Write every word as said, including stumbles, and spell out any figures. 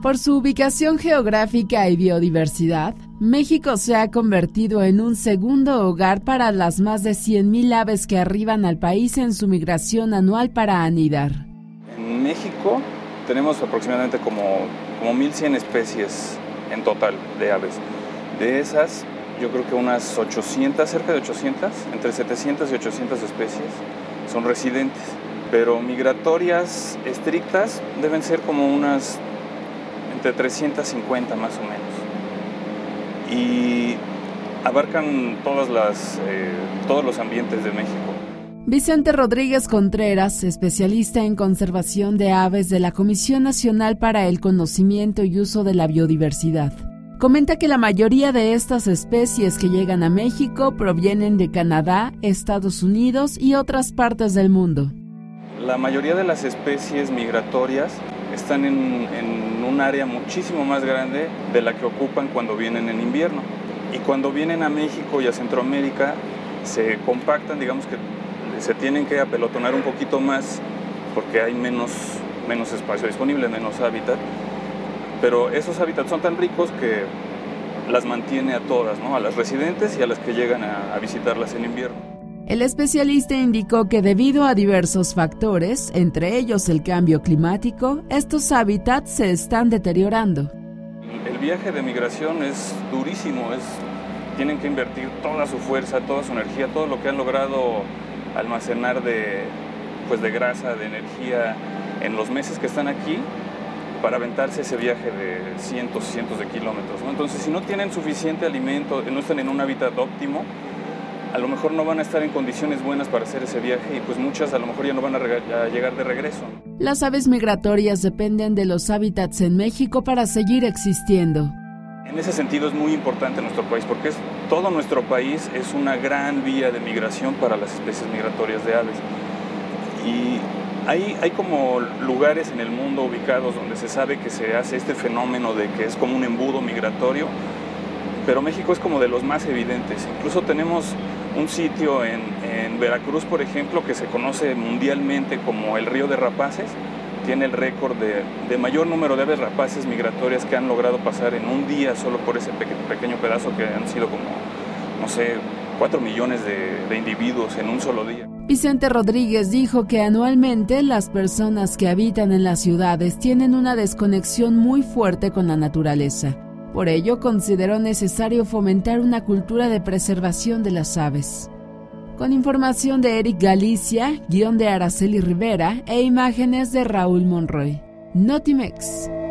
Por su ubicación geográfica y biodiversidad, México se ha convertido en un segundo hogar para las más de cien mil aves que arriban al país en su migración anual para anidar. En México tenemos aproximadamente como, como mil cien especies en total de aves. De esas, yo creo que unas ochocientas, cerca de ochocientas, entre setecientas y ochocientas especies son residentes, pero migratorias estrictas deben ser como unas entre trescientas cincuenta más o menos, y abarcan todas las, eh, todos los ambientes de México. Vicente Rodríguez Contreras, especialista en conservación de aves de la Comisión Nacional para el Conocimiento y Uso de la Biodiversidad, comenta que la mayoría de estas especies que llegan a México provienen de Canadá, Estados Unidos y otras partes del mundo. La mayoría de las especies migratorias están en, en un área muchísimo más grande de la que ocupan cuando vienen en invierno. Y cuando vienen a México y a Centroamérica se compactan, digamos que se tienen que apelotonar un poquito más porque hay menos, menos espacio disponible, menos hábitat. Pero esos hábitats son tan ricos que las mantiene a todas, ¿no? A las residentes y a las que llegan a, a visitarlas en invierno. El especialista indicó que debido a diversos factores, entre ellos el cambio climático, estos hábitats se están deteriorando. El viaje de migración es durísimo, es, tienen que invertir toda su fuerza, toda su energía, todo lo que han logrado almacenar de, pues de grasa, de energía en los meses que están aquí para aventarse ese viaje de cientos y cientos de kilómetros, ¿no? Entonces, si no tienen suficiente alimento, no están en un hábitat óptimo, a lo mejor no van a estar en condiciones buenas para hacer ese viaje y pues muchas a lo mejor ya no van a, a llegar de regreso. Las aves migratorias dependen de los hábitats en México para seguir existiendo. En ese sentido es muy importante nuestro país porque es, todo nuestro país es una gran vía de migración para las especies migratorias de aves. Y hay, hay como lugares en el mundo ubicados donde se sabe que se hace este fenómeno de que es como un embudo migratorio, pero México es como de los más evidentes. Incluso tenemos un sitio en, en Veracruz, por ejemplo, que se conoce mundialmente como el Río de Rapaces. Tiene el récord de, de mayor número de aves rapaces migratorias que han logrado pasar en un día solo por ese peque, pequeño pedazo que han sido como, no sé, cuatro millones de, de individuos en un solo día. Vicente Rodríguez dijo que anualmente las personas que habitan en las ciudades tienen una desconexión muy fuerte con la naturaleza. Por ello, consideró necesario fomentar una cultura de preservación de las aves. Con información de Eric Galicia, guión de Araceli Rivera e imágenes de Raúl Monroy. Notimex.